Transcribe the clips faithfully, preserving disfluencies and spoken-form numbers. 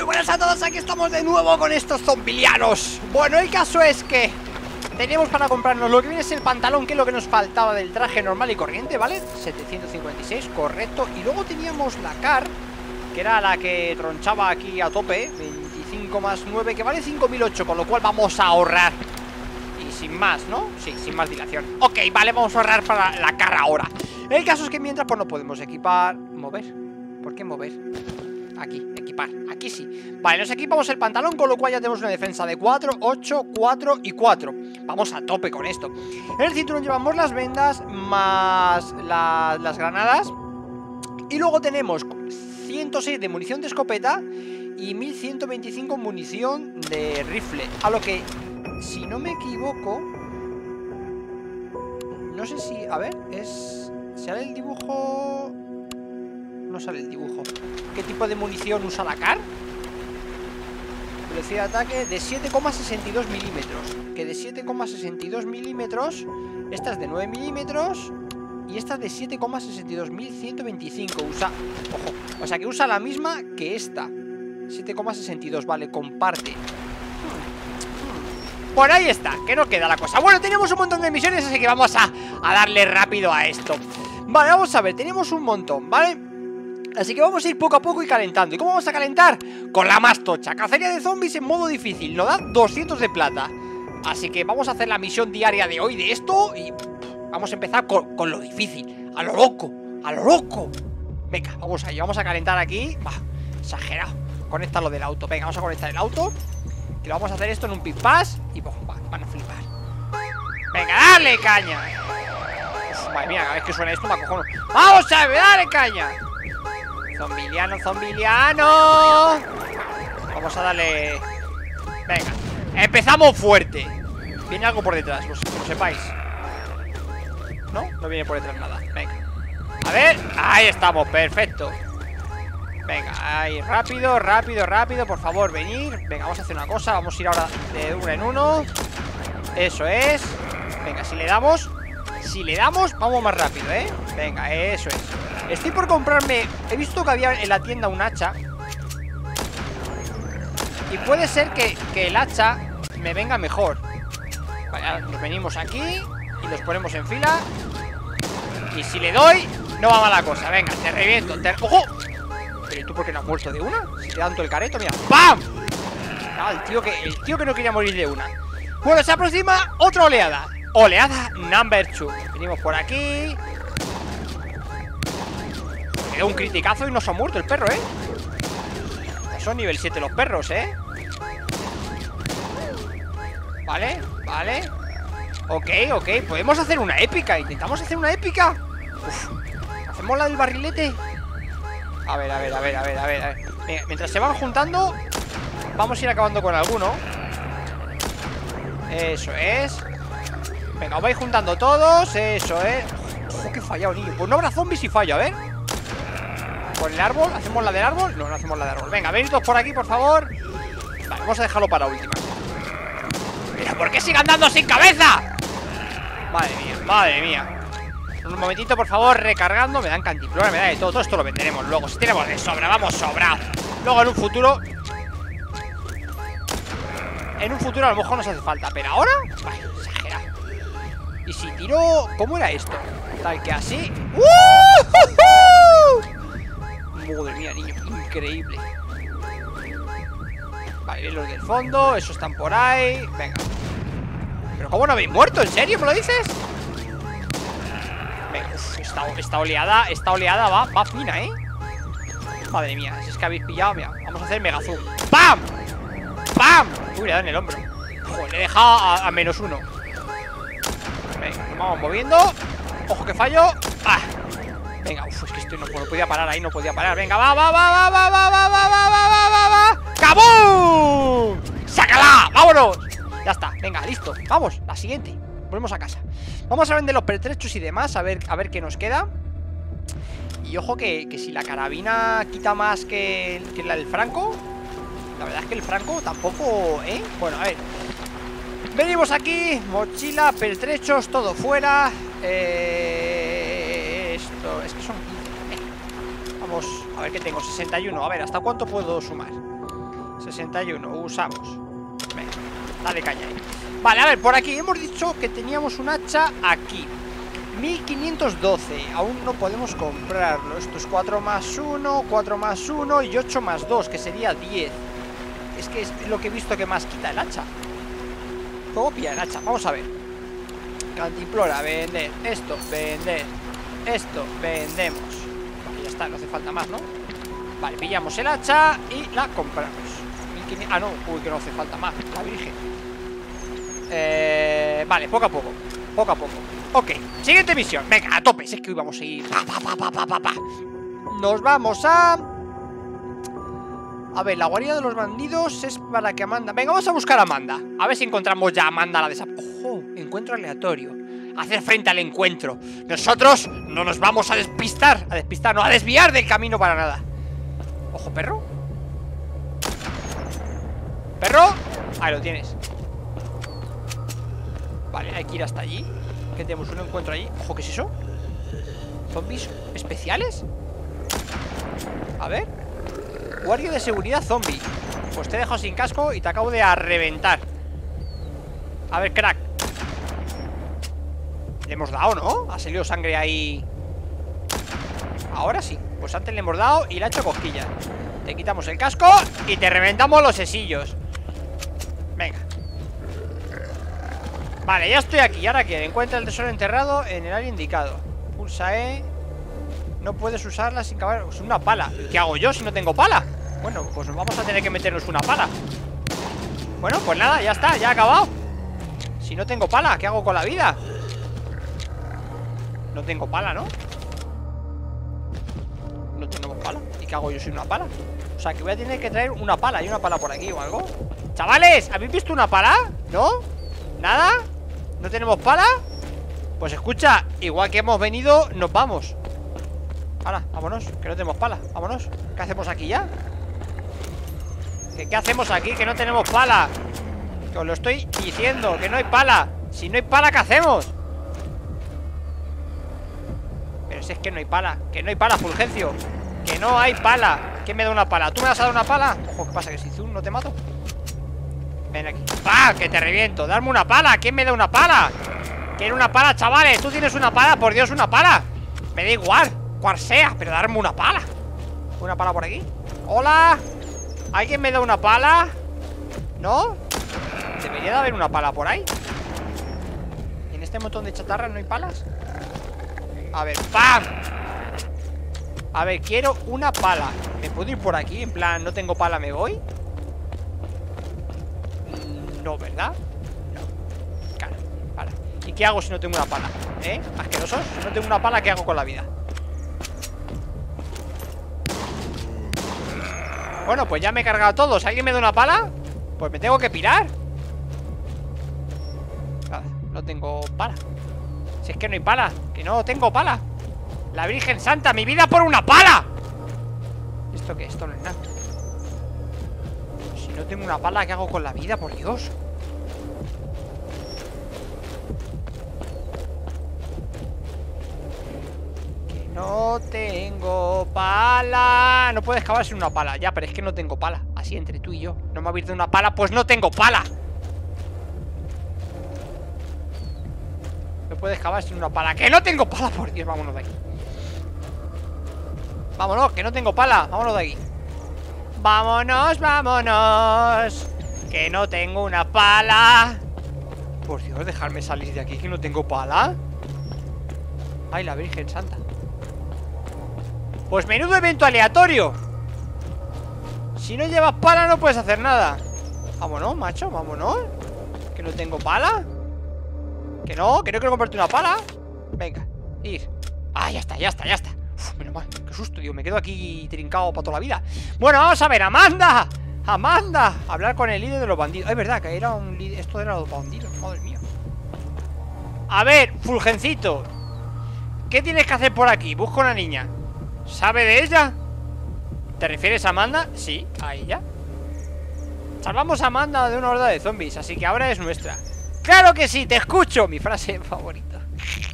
Muy buenas a todos, aquí estamos de nuevo con estos zombilianos. Bueno, el caso es que tenemos para comprarnos lo que viene es el pantalón, que es lo que nos faltaba del traje normal y corriente, ¿vale? setecientos cincuenta y seis, correcto. Y luego teníamos la car, que era la que tronchaba aquí a tope, veinticinco más nueve, que vale cinco mil ocho, con lo cual vamos a ahorrar. Y sin más, ¿no? Sí, sin más dilación. Ok, vale, vamos a ahorrar para la car ahora. El caso es que mientras pues no podemos equipar. Mover. ¿Por qué mover? Aquí, equipar, aquí sí. Vale, nos equipamos el pantalón, con lo cual ya tenemos una defensa de cuatro, ocho, cuatro y cuatro. Vamos a tope con esto. En el cinturón llevamos las vendas más la, las granadas. Y luego tenemos ciento seis de munición de escopeta y mil ciento veinticinco munición de rifle. A lo que, si no me equivoco, no sé si, a ver, es... ¿sale el dibujo? No sale el dibujo. ¿Qué tipo de munición usa la car? Velocidad de ataque de siete coma sesenta y dos milímetros. Que de siete coma sesenta y dos milímetros, esta es de nueve milímetros y esta es de siete coma sesenta y dos mil ciento veinticinco. Usa, ojo, o sea que usa la misma que esta. siete coma sesenta y dos, vale, comparte. Por ahí está, que no queda la cosa. Bueno, tenemos un montón de misiones, así que vamos a, a darle rápido a esto. Vale, vamos a ver, tenemos un montón, ¿vale? Así que vamos a ir poco a poco y calentando. ¿Y cómo vamos a calentar? Con la más tocha. Cacería de zombies en modo difícil. Nos da doscientos de plata. Así que vamos a hacer la misión diaria de hoy de esto. Y vamos a empezar con, con lo difícil. A lo loco, a lo loco. Venga, vamos allá, vamos a calentar aquí. Bah, exagerado. Conecta lo del auto. Venga, vamos a conectar el auto. Que lo vamos a hacer esto en un pick-pass. Y bah, bah, van a flipar. Venga, dale caña. Uf, madre mía, cada vez que suena esto me acojono. Vamos a ver, dale caña. Zombiliano, zombiliano. Vamos a darle. Venga, empezamos fuerte. Viene algo por detrás, pues, que lo sepáis. No, no viene por detrás nada. Venga, a ver, ahí estamos, perfecto. Venga, ahí, rápido, rápido, rápido. Por favor, venir. Venga, vamos a hacer una cosa, vamos a ir ahora de uno en uno. Eso es. Venga, si le damos Si le damos, vamos más rápido, ¿eh? Venga, eso es. Estoy por comprarme... He visto que había en la tienda un hacha. Y puede ser que, que el hacha me venga mejor. Vale, ahora nos venimos aquí y los ponemos en fila. Y si le doy, no va mala cosa. Venga, te reviento, te... ¡Ojo! Pero ¿y tú por qué no has muerto de una? Si te dan todo el careto, mira. ¡Pam! Ah, el tío que, el tío que no quería morir de una. Bueno, se aproxima otra oleada. Oleada number two. Venimos por aquí. Me dio un criticazo y no se ha muerto el perro, ¿eh? Son nivel siete los perros, ¿eh? Vale, vale. Ok, ok, podemos hacer una épica. Intentamos hacer una épica. Uf. ¿Hacemos la del barrilete? A ver, a ver, a ver, a ver, a ver, a ver. Venga, mientras se van juntando, vamos a ir acabando con alguno. Eso es. Venga, os vais juntando todos. Eso es. Ojo, que he fallado, niño. Pues no habrá zombies si fallo, a ver. Con el árbol, ¿hacemos la del árbol? No, no hacemos la del árbol. Venga, venid todos por aquí, por favor. Vale, vamos a dejarlo para última. ¿Pero por qué sigue andando sin cabeza? Madre mía, madre mía. Un momentito, por favor, recargando. Me dan cantimplora, me da de todo. Todo esto lo venderemos luego. Si tenemos de sobra, vamos sobrado. Luego en un futuro En un futuro a lo mejor nos hace falta. Pero ahora, vale, exagerado. Y si tiro... ¿Cómo era esto? Tal que así. ¡Uh! Madre mía, niño, increíble. Vale, bien los del fondo. Esos están por ahí. Venga. ¿Pero cómo no habéis muerto? ¿En serio me lo dices? Venga, uf, esta, esta oleada Esta oleada va, va fina, ¿eh? Madre mía, si es que habéis pillado. Mira, vamos a hacer mega zoom. ¡Pam! ¡Pam! Uy, le da en el hombro. Joder, le he dejado a, a menos uno. Venga, nos vamos moviendo. Ojo que fallo. ¡Ah! Venga, uf, es que estoy no, no podía parar ahí, no podía parar. Venga, va, va, va, va, va, va, va, va, va, va, va, va, va. ¡Cabum! ¡Sácala! ¡Vámonos! Ya está, venga, listo. Vamos, la siguiente. Volvemos a casa. Vamos a vender los pertrechos y demás. A ver, a ver qué nos queda. Y ojo que, que si la carabina quita más que, que la del Franco. La verdad es que el Franco tampoco, ¿eh? Bueno, a ver. Venimos aquí, mochila, pertrechos, todo fuera. Eh, esto, es que son quince. Eh. Vamos, a ver qué tengo, sesenta y uno. A ver, ¿hasta cuánto puedo sumar? sesenta y uno, usamos. Venga, dale caña ahí. Vale, a ver, por aquí hemos dicho que teníamos un hacha aquí. mil quinientos doce, aún no podemos comprarlo. Esto es cuatro más uno, cuatro más uno y ocho más dos, que sería diez. Es que es lo que he visto que más quita el hacha. Copia el hacha, vamos a ver. Cantimplora, vender. Esto, vender. Esto, vendemos. Vale, ya está, no hace falta más, ¿no? Vale, pillamos el hacha y la compramos. mil quinientos... Ah, no, uy, que no hace falta más. La virgen. Eh... Vale, poco a poco. Poco a poco. Ok, siguiente misión. Venga, a tope. Es que hoy vamos a ir. Pa, pa, pa, pa, pa, pa, pa. Nos vamos a... A ver, la guarida de los bandidos es para que Amanda... Venga, vamos a buscar a Amanda. A ver si encontramos ya a Amanda la de esa... ¡Ojo! Encuentro aleatorio. Hacer frente al encuentro. Nosotros no nos vamos a despistar. A despistar, no, a desviar del camino para nada. Ojo, perro. ¿Perro? Ahí lo tienes. Vale, hay que ir hasta allí. Que tenemos un encuentro allí. Ojo, ¿qué es eso? ¿Zombies especiales? A ver. Guardia de seguridad zombie. Pues te dejo sin casco y te acabo de a reventar. A ver, crack. Le hemos dado, ¿no? Ha salido sangre ahí. Ahora sí. Pues antes le hemos dado y le ha hecho cosquillas. Te quitamos el casco y te reventamos los sesillos. Venga. Vale, ya estoy aquí. ¿Y ahora qué? Encuentra el tesoro enterrado en el área indicado. Pulsa E. No puedes usarla sin cavar. Es una pala. ¿Qué hago yo si no tengo pala? Bueno, pues vamos a tener que meternos una pala. Bueno, pues nada, ya está, ya ha acabado. Si no tengo pala, ¿qué hago con la vida? No tengo pala, ¿no? No tenemos pala. ¿Y qué hago yo sin una pala? O sea, que voy a tener que traer una pala. ¿Hay una pala por aquí o algo? Chavales, ¿habéis visto una pala? ¿No? ¿Nada? ¿No tenemos pala? Pues escucha, igual que hemos venido, nos vamos. Ahora, vámonos, que no tenemos pala. Vámonos, ¿qué hacemos aquí ya? ¿Qué, ¿Qué hacemos aquí? Que no tenemos pala. Que os lo estoy diciendo, que no hay pala. Si no hay pala, ¿qué hacemos? Pero si es que no hay pala. Que no hay pala, Fulgencio. Que no hay pala. ¿Quién me da una pala? ¿Tú me vas a dar una pala? Ojo, ¿qué pasa? ¿Que si Zoom no te mato? Ven aquí. ¡Ah! Que te reviento. Darme una pala. ¿Quién me da una pala? Quiero una pala, chavales. ¿Tú tienes una pala? Por Dios, una pala. Me da igual, cual sea, pero darme una pala. ¿Una pala por aquí? ¡Hola! ¿Alguien me da una pala? ¿No? Debería de haber una pala por ahí. ¿Y en este montón de chatarra no hay palas? A ver, ¡pam! A ver, quiero una pala. ¿Me puedo ir por aquí? En plan, no tengo pala, ¿me voy? No, ¿verdad? No. Claro, vale. ¿Y qué hago si no tengo una pala? ¿Eh? ¿Asquerosos? Si no tengo una pala, ¿qué hago con la vida? Bueno, pues ya me he cargado todo. Si alguien me da una pala, pues me tengo que pirar. Vale, no tengo pala. Si es que no hay pala, que no tengo pala. La Virgen Santa, mi vida por una pala. ¿Esto qué? Esto no es nada. Si no tengo una pala, ¿qué hago con la vida? Por Dios. Que no tengo pala. No puedes cavar sin una pala. Ya, pero es que no tengo pala. Así entre tú y yo. No me ha abierto una pala, pues no tengo pala. No puedes cavar sin una pala. ¡Que no tengo pala! Por Dios, vámonos de aquí. Vámonos, que no tengo pala. Vámonos de aquí. Vámonos, vámonos. Que no tengo una pala. Por Dios, dejarme salir de aquí, que no tengo pala. Ay, la Virgen Santa. Pues menudo evento aleatorio. Si no llevas pala no puedes hacer nada. Vámonos, macho, vámonos. Que no tengo pala. Que no, que no quiero comprarte una pala. Venga, ir. Ah, ya está, ya está, ya está. Uf, menos mal, qué susto, tío. Me quedo aquí trincado para toda la vida. Bueno, vamos a ver, Amanda. Amanda, hablar con el líder de los bandidos. Es verdad que era un líder. Esto era los bandidos, madre mía. A ver, Fulgencito, ¿qué tienes que hacer por aquí? Busco una niña. ¿Sabe de ella? ¿Te refieres a Amanda? Sí, a ella. Salvamos a Amanda de una horda de zombies, así que ahora es nuestra. ¡Claro que sí! ¡Te escucho! Mi frase favorita.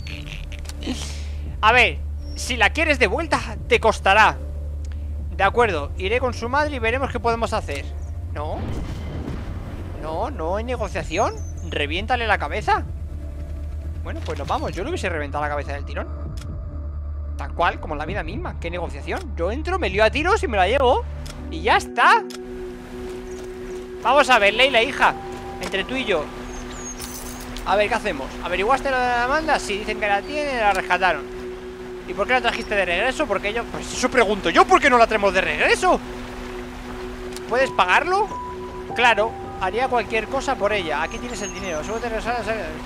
A ver, si la quieres de vuelta, te costará. De acuerdo, iré con su madre y veremos qué podemos hacer. No. No, no hay negociación. Reviéntale la cabeza. Bueno, pues nos vamos. Yo le hubiese reventado la cabeza del tirón. Tal cual, como en la vida misma. ¿Qué negociación? Yo entro, me lío a tiros y me la llevo. Y ya está. Vamos a ver, Leila, hija. Entre tú y yo. A ver, ¿qué hacemos? ¿Averiguaste lo de la Amanda? Sí, dicen que la tienen y la rescataron. ¿Y por qué la trajiste de regreso? Porque yo... Pues eso pregunto yo, ¿por qué no la traemos de regreso? ¿Puedes pagarlo? Claro, haría cualquier cosa por ella. Aquí tienes el dinero, solo te regresas.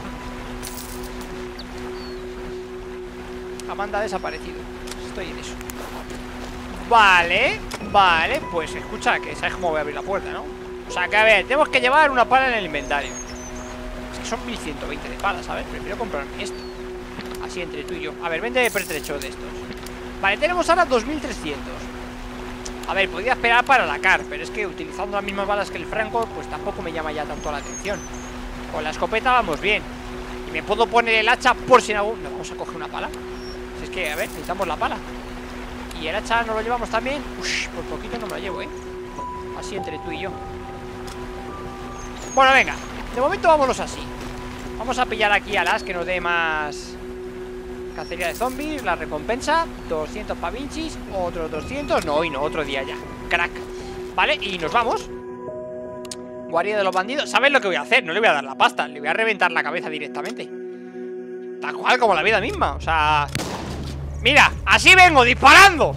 Amanda ha desaparecido. Estoy en eso. Vale, vale, pues escucha, que sabes cómo voy a abrir la puerta, ¿no? O sea, que a ver, tenemos que llevar una pala en el inventario. Es que son mil ciento veinte de palas, ¿sabes? Prefiero comprarme esto. Así entre tú y yo. A ver, vende pertrecho de estos. Vale, tenemos ahora dos mil trescientos. A ver, podría esperar para la C A R, pero es que utilizando las mismas balas que el Franco, pues tampoco me llama ya tanto la atención. Con la escopeta vamos bien. Y me puedo poner el hacha por si en algún... ¿No vamos a coger una pala? Si es que, a ver, necesitamos la pala. Y el hacha nos lo llevamos también. Ush, por poquito no me lo llevo, ¿eh? Así entre tú y yo. Bueno, venga. De momento vámonos así. Vamos a pillar aquí a las que nos dé más cacería de zombies. La recompensa, doscientos pavinchis. Otros doscientos, no, hoy no, otro día ya. Crack. Vale, y nos vamos. Guardia de los bandidos. ¿Sabes lo que voy a hacer? No le voy a dar la pasta, le voy a reventar la cabeza directamente. Tal cual como la vida misma, o sea... Mira, así vengo, disparando.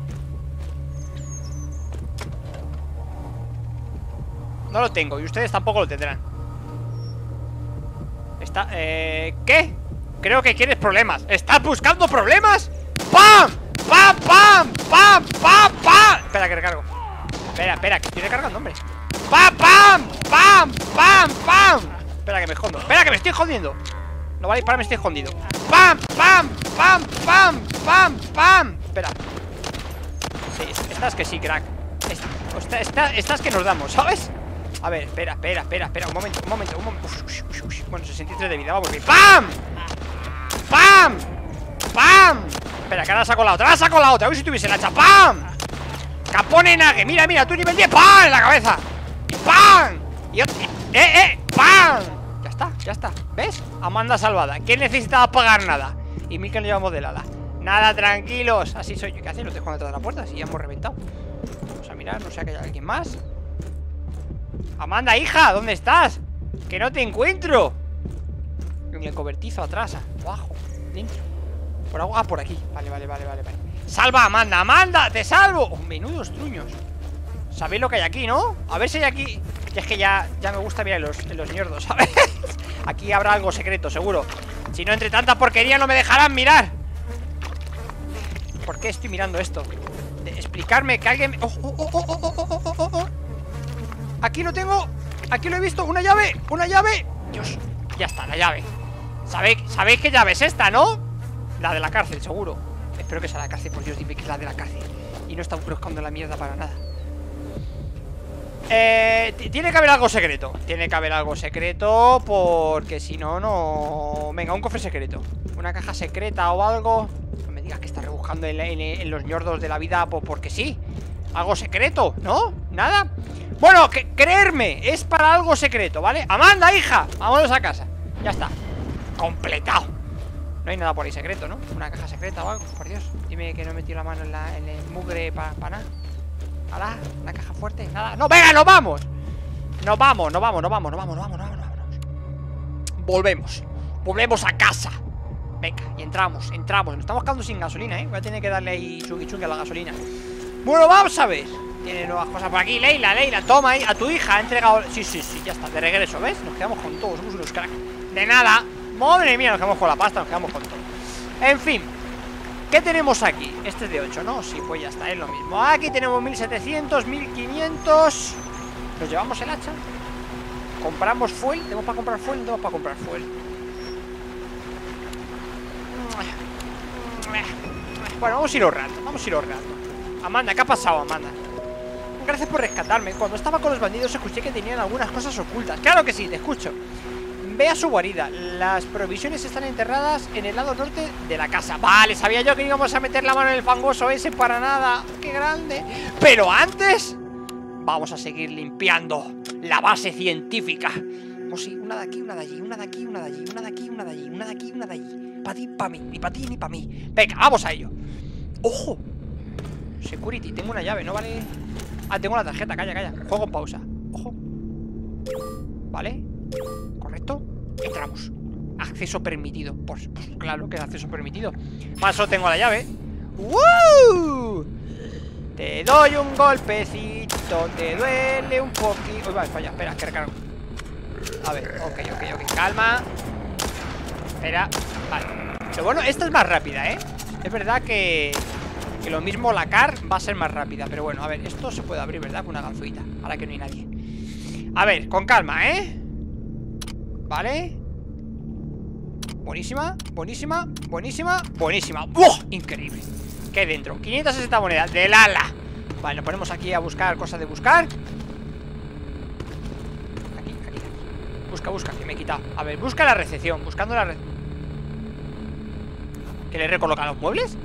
No lo tengo y ustedes tampoco lo tendrán. Está, eh... ¿qué? Creo que quieres problemas. ¿Estás buscando problemas? ¡Pam! ¡Pam, pam! ¡Pam, pam, pam! Espera que recargo. Espera, espera, que estoy recargando, hombre. ¡Pam, pam! ¡Pam, pam, pam! Espera que me escondo. Espera que me estoy escondiendo. No vale disparar, me estoy escondido. ¡Pam, pam, pam, pam, pam, pam! Espera. Sí, estás que sí, crack. Esta, esta, estas que nos damos, ¿sabes? A ver, espera, espera, espera, espera. Un momento, un momento, un momento. Uf, uf, uf, uf. Bueno, sesenta y tres de vida, vamos bien. ¡Pam! ¡Pam! ¡Pam! Espera, que ahora saco la otra, ahora saco la otra. A ver si tuviese la hacha. ¡Pam! Capone Nage, mira, mira, tú nivel diez. ¡Pam! En la cabeza. Y ¡pam! Y otro. ¡Eh, eh! ¡Pam! Ya está, ya está. ¿Ves? Amanda salvada. ¿Quién necesitaba pagar nada? Y Mika lo llevamos del ala. Nada, tranquilos. Así soy yo. ¿Qué haces? Los dejo detrás de la puerta. Si ya hemos reventado. Vamos a mirar, no sé que haya alguien más. Amanda, hija, ¿dónde estás? Que no te encuentro. En el cobertizo atrás, abajo, dentro. Por agua, ah, por aquí. Vale, vale, vale, vale, vale. Salva a Amanda, Amanda, te salvo. Oh, menudos truños. ¿Sabéis lo que hay aquí, no? A ver si hay aquí. Y es que ya, ya me gusta mirar en los, en los ñordos, ¿sabes? Aquí habrá algo secreto, seguro. Si no, entre tanta porquería no me dejarán mirar. ¿Por qué estoy mirando esto? De explicarme que alguien... Oh, oh, oh, oh, oh, oh, oh, oh, oh. Aquí lo tengo. Aquí lo he visto. Una llave. Una llave. Dios. Ya está, la llave. ¿Sabéis, ¿Sabéis qué llave es esta, no? La de la cárcel, seguro. Espero que sea la cárcel. Por Dios, dime que es la de la cárcel. Y no está buscando la mierda para nada. Eh, tiene que haber algo secreto. Tiene que haber algo secreto. Porque si no, no... Venga, un cofre secreto. Una caja secreta o algo. No me digas que está rebuscando en, en, en los ñordos de la vida pues porque sí. Algo secreto, ¿no? Nada. Bueno, que, creerme, es para algo secreto, ¿vale? Amanda, hija, vámonos a casa. Ya está, completado. No hay nada por ahí secreto, ¿no? Una caja secreta o algo, por Dios. Dime que no he metido la mano en, la, en el mugre para pa nada. ¿Hala? ¿Una caja fuerte? Nada. ¡No, venga, nos vamos! Nos vamos, nos vamos, nos vamos, nos vamos, nos vamos, nos vamos, nos vamos. Volvemos, volvemos a casa. Venga, y entramos, entramos. Nos estamos quedando sin gasolina, ¿eh? Voy a tener que darle ahí chungui chungui a la gasolina. Bueno, vamos a ver. Tiene nuevas cosas por aquí. Leila, Leila, toma ahí. A tu hija ha entregado... Sí, sí, sí, ya está, de regreso, ¿ves? Nos quedamos con todos, somos unos cracks. De nada. Madre mía, nos quedamos con la pasta, nos quedamos con todo. En fin, ¿qué tenemos aquí? Este es de ocho, ¿no? Sí, pues ya está, es lo mismo. Aquí tenemos mil setecientos, mil quinientos. Nos llevamos el hacha. Compramos fuel. ¿Tenemos para comprar fuel? No tenemos para comprar fuel. Bueno, vamos a ir ahorrando, vamos a ir ahorrando. Amanda, ¿qué ha pasado, Amanda? Gracias por rescatarme. Cuando estaba con los bandidos escuché que tenían algunas cosas ocultas. Claro que sí, te escucho. Ve a su guarida. Las provisiones están enterradas en el lado norte de la casa. Vale, sabía yo que íbamos a meter la mano en el fangoso ese para nada. ¡Qué grande! Pero antes... Vamos a seguir limpiando la base científica. Oh, sí, una de aquí, una de allí, una de aquí, una de allí, una de aquí, una de allí, una de aquí, una de allí. Para ti, para mí, ni para ti, ni para mí. Venga, vamos a ello. ¡Ojo! Security, tengo una llave, ¿no vale? Ah, tengo la tarjeta, calla, calla. Juego en pausa. Ojo. Vale. Correcto. Entramos. Acceso permitido. Pues, pues claro que es acceso permitido. Más solo tengo la llave. ¡Woo! Te doy un golpecito, te duele un poquito. Uy, vale, falla, espera, que recargo. A ver, ok, ok, ok, calma. Espera, vale. Pero bueno, esta es más rápida, ¿eh? Es verdad que, que lo mismo la car va a ser más rápida. Pero bueno, a ver, esto se puede abrir, ¿verdad? Con una ganzuita, ahora que no hay nadie. A ver, con calma, ¿eh? Vale. Buenísima, buenísima, buenísima, buenísima. ¡Buah! Increíble. ¿Qué hay dentro? quinientas sesenta monedas del ala. Vale, nos ponemos aquí a buscar cosas de buscar. Aquí, aquí, aquí. Busca, busca, que me he quitado. A ver, busca la recepción. Buscando la recepción. ¿Que le recolocan los muebles?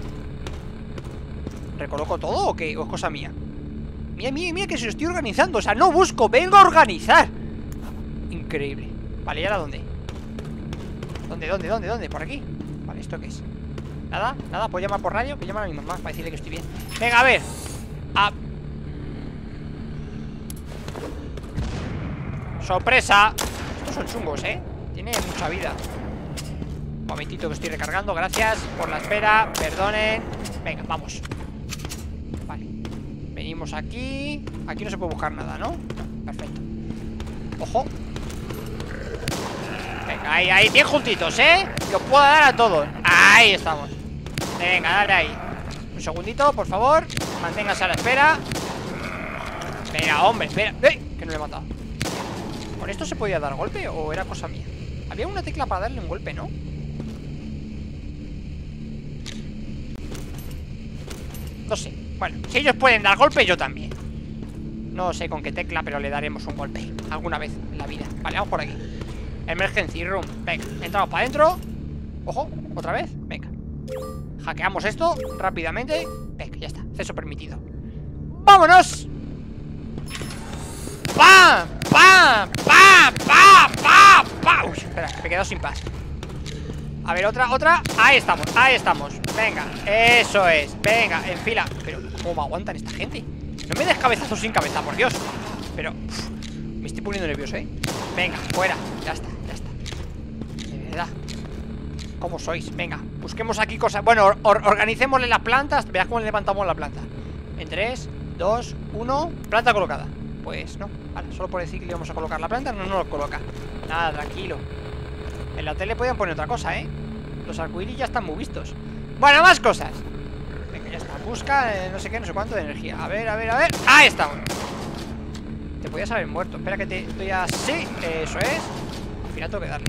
¿Recoloco todo o qué? ¿O es cosa mía? Mira, mira, mira que se lo estoy organizando. O sea, no busco, vengo a organizar. Increíble. Vale, ¿y ahora dónde? ¿Dónde, dónde, dónde, dónde? ¿Por aquí? Vale, ¿esto qué es? Nada, nada, puedo llamar por radio. Que llama a mi mamá para decirle que estoy bien. Venga, a ver. A... ¡Sorpresa! Estos son chungos, ¿eh? Tiene mucha vida. Un momentito que estoy recargando. Gracias por la espera. Perdonen. Venga, vamos. Vale. Venimos aquí. Aquí no se puede buscar nada, ¿no? No, perfecto. Ojo. Venga, ahí, ahí, bien juntitos, ¿eh? Que os puedo dar a todos. Ahí estamos. Venga, dale ahí. Un segundito, por favor. Manténgase a la espera. Espera, hombre, espera. ¡Eh! Que no le he matado. ¿Con esto se podía dar golpe o era cosa mía? Había una tecla para darle un golpe, ¿no? No sé. Bueno, si ellos pueden dar golpe, yo también. No sé con qué tecla, pero le daremos un golpe alguna vez en la vida. Vale, vamos por aquí. Emergency room. Venga, entramos para adentro. Ojo, otra vez. Venga. Hackeamos esto rápidamente. Venga, ya está. Acceso permitido. ¡Vámonos! ¡Pam! ¡Pam! ¡Pam! ¡Pam! ¡Pam! ¡Pam! Uy, espera, que me he quedado sin paz. A ver, otra, otra. Ahí estamos, ahí estamos. Venga, eso es. Venga, en fila. Pero, ¿cómo me aguantan esta gente? No me des cabezazos sin cabeza, por Dios. Pero, uf, me estoy poniendo nervioso, ¿eh? Venga, fuera. Ya está, ya está. De verdad. ¿Cómo sois? Venga, busquemos aquí cosas. Bueno, or organicémosle las plantas. Veas cómo le levantamos la planta. En tres, dos, uno. Planta colocada. Pues no, vale, solo por decir que le vamos a colocar la planta. No, no lo coloca. Nada, tranquilo. En la tele podían poner otra cosa, ¿eh? Los arcoíris ya están muy vistos. Bueno, más cosas. Venga, ya está. Busca, eh, no sé qué, no sé cuánto de energía. A ver, a ver, a ver. ¡Ahí estamos! Te podías haber muerto. Espera que te estoy así. Eso es. Al final tengo que darle.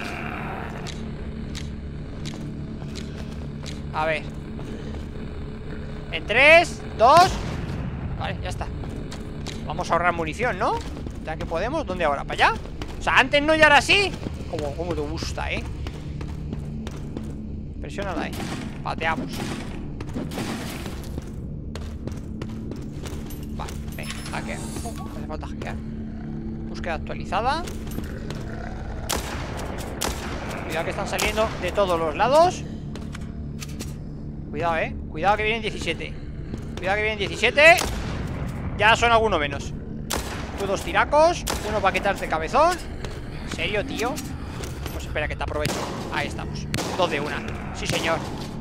A ver. En tres, dos. Vale, ya está. Vamos a ahorrar munición, ¿no? Ya que podemos. ¿Dónde ahora? ¿Para allá? O sea, antes no y ahora sí. Como, como te gusta, ¿eh? Presiónala ahí. Pateamos. Vale, venga, hackea. Oh, no hace falta hackear. Búsqueda actualizada. Cuidado que están saliendo de todos los lados. Cuidado, eh. Cuidado que vienen diecisiete. Cuidado que vienen diecisiete. Ya son alguno menos. Tú dos tiracos. Uno para quitarte cabezón. ¿En serio, tío? Pues espera que te aprovecho. Ahí estamos. Dos de una. Sí, señor.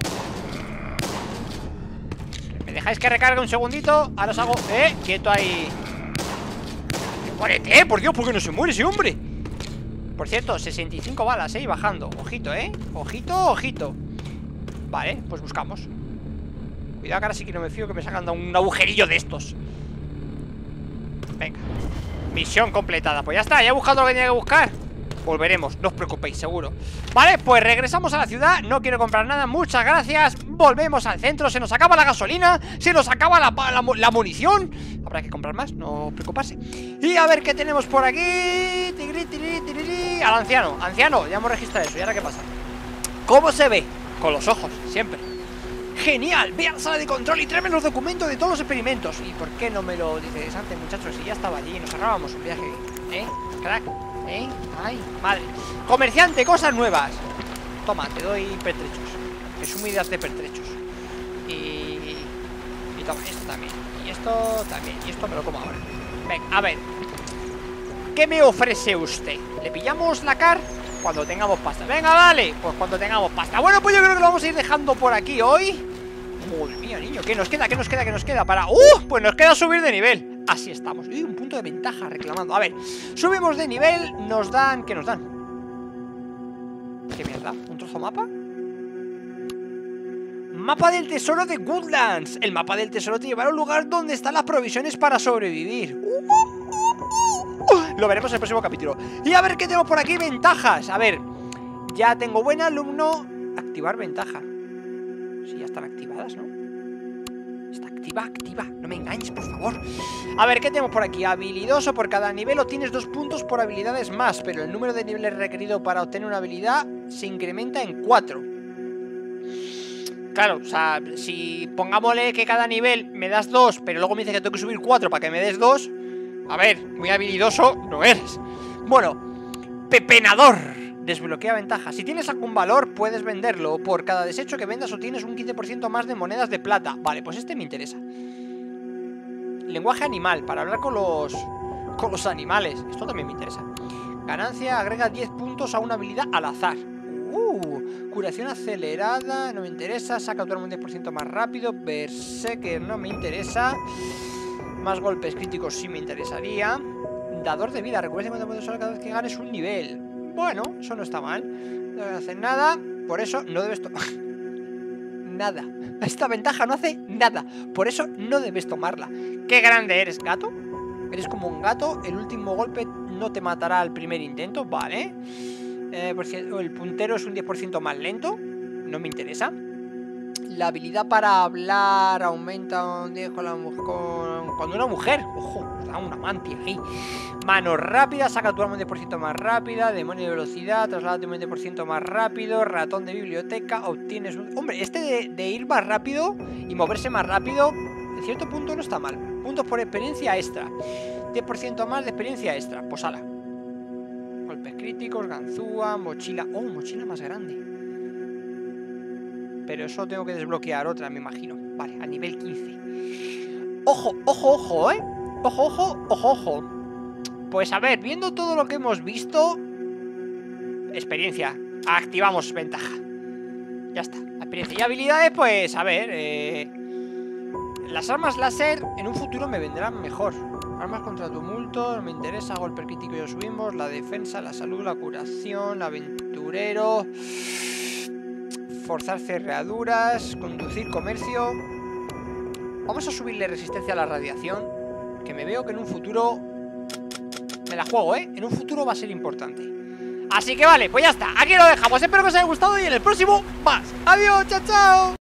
¿Me dejáis que recargue un segundito? Ahora os hago... Eh, quieto ahí. ¡Muérete! Por Dios, ¿por qué no se muere ese hombre? Por cierto, sesenta y cinco balas, eh, y bajando. Ojito, eh. Ojito, ojito. Vale, pues buscamos. Cuidado que ahora sí que no me fío que me sacan un agujerillo de estos. Venga. Misión completada. Pues ya está, ya he buscado lo que tenía que buscar. Volveremos, no os preocupéis, seguro. Vale, pues regresamos a la ciudad. No quiero comprar nada, muchas gracias. Volvemos al centro, se nos acaba la gasolina. Se nos acaba la, la, la munición. Habrá que comprar más, no preocuparse. Y a ver qué tenemos por aquí. Tigri, tigri, tigri. Al anciano, anciano, ya hemos registrado eso. ¿Y ahora qué pasa? ¿Cómo se ve? Con los ojos, siempre. Genial, ve a la sala de control y tráeme los documentos de todos los experimentos. ¿Y por qué no me lo dices antes, muchachos? Si ya estaba allí, nos ahorrábamos un viaje. ¿Eh? Crack, ¿eh? Ay, madre. Comerciante, cosas nuevas. Toma, te doy pertrechos. Es humildad de pertrechos. Y... y toma, esto también. Y esto también. Y esto me lo como ahora. Ven, a ver. ¿Qué me ofrece usted? ¿Le pillamos la car? Cuando tengamos pasta. Venga, vale, pues cuando tengamos pasta. Bueno, pues yo creo que lo vamos a ir dejando por aquí hoy. Madre mía, niño, ¿qué nos queda? ¿Qué nos queda? ¿Qué nos queda? Para... ¡Uh! Pues nos queda subir de nivel. Así estamos. Uy, un punto de ventaja reclamando. A ver, subimos de nivel. Nos dan... ¿Qué nos dan? ¿Qué mierda? ¿Un trozo mapa? Mapa del tesoro de Woodlands. El mapa del tesoro te llevará a un lugar donde están las provisiones para sobrevivir. ¡Uh! Lo veremos en el próximo capítulo. Y a ver qué tenemos por aquí. Ventajas. A ver, ya tengo buen alumno. Activar ventaja. Sí, ya están activadas, ¿no? Está activa, activa. No me engañes, por favor. A ver, ¿qué tenemos por aquí? Habilidoso. Por cada nivel obtienes dos puntos por habilidades más, pero el número de niveles requerido para obtener una habilidad se incrementa en cuatro. Claro, o sea, si pongámosle que cada nivel me das dos, pero luego me dice que tengo que subir cuatro para que me des dos. A ver, muy habilidoso no eres. Bueno, pepenador. Desbloquea ventaja. Si tienes algún valor, puedes venderlo. Por cada desecho que vendas obtienes un quince por ciento más de monedas de plata. Vale, pues este me interesa. Lenguaje animal, para hablar con los con los animales. Esto también me interesa. Ganancia, agrega diez puntos a una habilidad al azar. Uh, curación acelerada, no me interesa. Saca tu arma un diez por ciento más rápido. Berserker, no me interesa. Más golpes críticos sí me interesaría. Dador de vida, recuerda cuando puedes usar cada vez que ganes un nivel. Bueno, eso no está mal. No debe hacer nada. Por eso no debes tomar nada. Esta ventaja no hace nada. Por eso no debes tomarla. Qué grande eres, gato. Eres como un gato. El último golpe no te matará al primer intento. Vale. eh, por cierto, el puntero es un diez por ciento más lento. No me interesa. La habilidad para hablar aumenta un diez con la mujer. Con, con una mujer. Ojo, da una mantia ahí. Mano rápida, saca tu arma un diez por ciento más rápida. Demonio de velocidad, trasládate un diez por ciento más rápido. Ratón de biblioteca, obtienes un... Hombre, este de, de ir más rápido y moverse más rápido, en cierto punto no está mal. Puntos por experiencia extra. diez por ciento más de experiencia extra. Pues ala. Golpes críticos, ganzúa, mochila. Oh, mochila más grande. Pero eso tengo que desbloquear otra, me imagino. Vale, a nivel quince. Ojo, ojo, ojo, ¿eh? Ojo, ojo, ojo, ojo. Pues a ver, viendo todo lo que hemos visto... Experiencia. Activamos ventaja. Ya está. Experiencia y habilidades, pues a ver... Eh... Las armas láser en un futuro me vendrán mejor. Armas contra tumulto, no me interesa. Golpe crítico ya subimos. La defensa, la salud, la curación, el aventurero... Forzar cerraduras, conducir comercio. Vamos a subirle resistencia a la radiación, que me veo que en un futuro me la juego, ¿eh? En un futuro va a ser importante. Así que vale, pues ya está, aquí lo dejamos. Espero que os haya gustado y en el próximo más. Adiós, chao, chao.